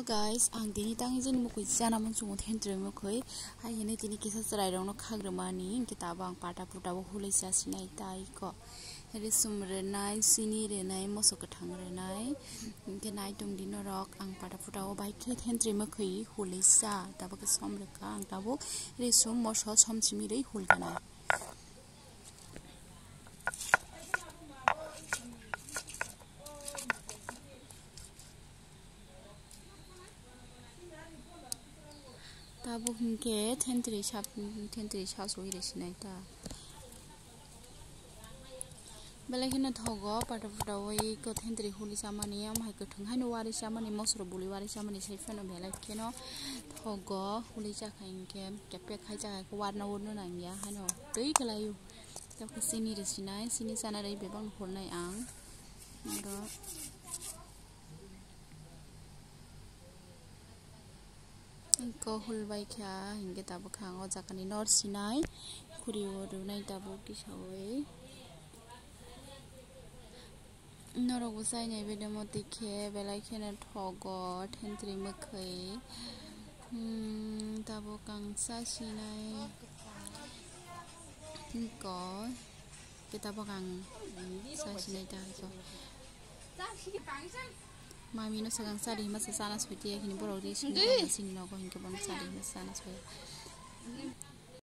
guys, ang dini tangi jeni mo kui jana mon sungo thentre mo koi hai hene tini kisa sarai rong no khagremani kitaba ang pata puta bo hulai sasinai tai ko ere sumre nai sini re nai moso kathang re nai ke nai tum dino rok ang pata puta bo bai thentre mo koi hulai sa tabo ke somre ka ang tabo re sum moso somchimi rei hulgana tabo hingke thentre sa so ire sinai ta belakina thogo pata puta oi ko thentre huli samani am hai ko thang haino wari samani mosro buli wari samani sai fano belakino thogo huli cha khaingke kepe khai cha ko warna wurno nangya haino tei kalayu tabo sini re sinai sini sana rei bebang hornai ang ro ko hulbai kha hinge tabo khang o jakani nor sinai khuri oru nai tabo kisawei norok usai nai bedemo tikhe belai khena thogo thentre mokhai tabo kangsa sinai ko kitabo kang sa sinai ta so mami no sagang sari masa sana suti ya kini borok di sini no ko hinke bon sari masa sana suti